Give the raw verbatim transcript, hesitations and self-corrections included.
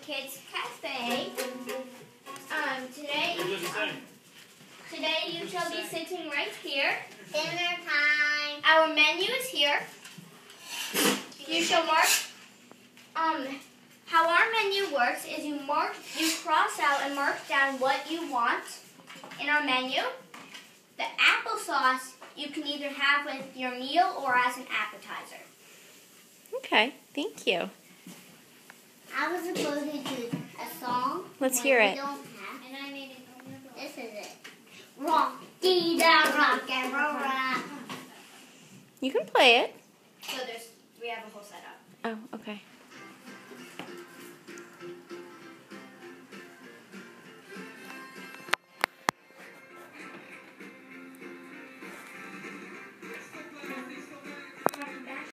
Kids Cafe. Um, today, um, today you shall be sitting right here. Dinner time. Our menu is here. You shall mark. Um, how our menu works is you mark, you cross out and mark down what you want in our menu. The applesauce you can either have with your meal or as an appetizer. Okay, thank you. I was supposed to do a song. Let's hear it. We don't have. And I made it. This is it. Rocky the rock and roll rock. You can play it. So there's, we have a whole setup. Oh, okay.